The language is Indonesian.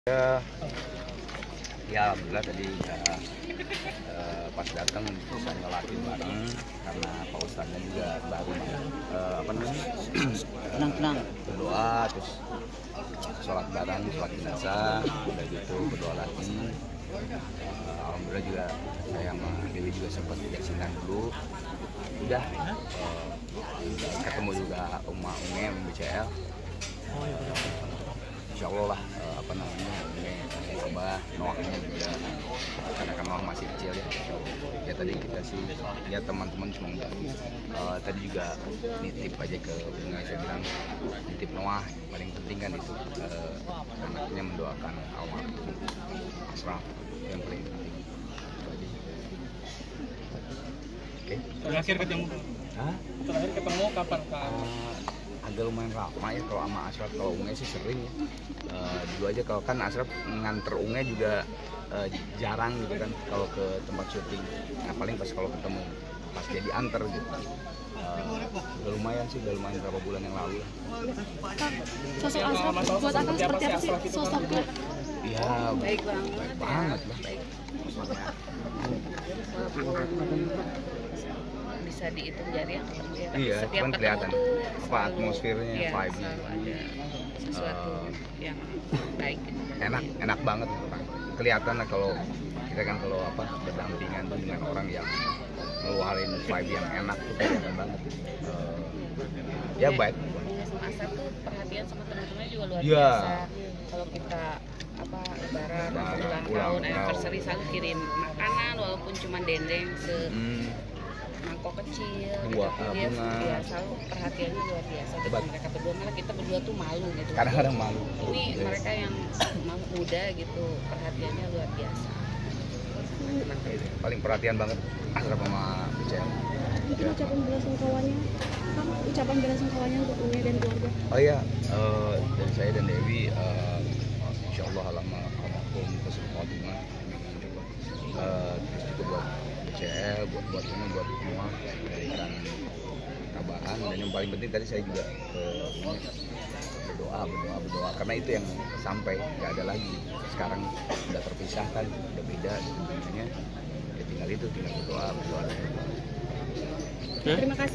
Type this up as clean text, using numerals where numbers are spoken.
Ya, alhamdulillah tadi pas datang bisa ngelakuin bareng karena Pak Ustadznya juga baru tenang berdoa, terus sholat bareng, sholat jenazah, udah gitu berdoa lagi. Alhamdulillah juga saya sama Dewi juga sempat yasinan dulu. Udah ketemu juga Uma Unge BCL. Insya Allah lah Abah Noahnya juga, karena kan Noah masih kecil ya tadi kita sih ya teman-teman cuma tadi juga nitip aja ke Bunga, saya bilang nitip Noah, paling penting kan itu anaknya mendoakan almarhum Ashraf yang paling penting. Oke. Terakhir ketemu kapan Kak? Agak lumayan lama ya kalau sama Ashraf. Kalau Unge sih sering ya, dulu aja kalau kan Ashraf nganter Unge juga jarang gitu kan kalau ke tempat syuting. Nah paling pas kalau ketemu pas dia diantar gitu. Udah lumayan berapa bulan yang lalu. Sosok Ashraf buat Akang seperti apa sih sosoknya? Ya baik banget lah. Bisa dihitung jari yang ketemu ya. Iya, setiap kan kelihatan apa atmosfernya, ya, vibe-nya. selalu ada sesuatu yang baik gitu. Enak banget gitu kan. Kelihatan lah kalau kita kan kalau berdampingan tuh dengan orang yang ngeluarin vibe yang enak tuh kelihatan banget. Ya baik. Sama Asar tuh perhatian sama teman-temannya juga luar Ya. biasa. Kalau kita lebaran atau ulang tahun anniversary selalu kirim makanan walaupun cuma dendeng mangkok kecil gitu. Dia selalu perhatiannya luar biasa dengan mereka berdua, malah kita berdua tuh malu gitu. Kadang-kadang malu. Ini mereka yang muda gitu, perhatiannya luar biasa. Paling perhatian banget Ashraf sama BCL. Mungkin ucapan belasungkawanya untuk Unge dan keluarga. Oh iya, dari saya dan Dewi, insya Allah almarhum Husnul Khotimah. Terus juga buat BCL, buat semua memberikan kabaran, dan yang paling penting tadi saya juga berdoa karena itu yang sampai nggak ada lagi. Sekarang udah terpisahkan, udah beda sebenarnya. Ya tinggal berdoa. Terima kasih.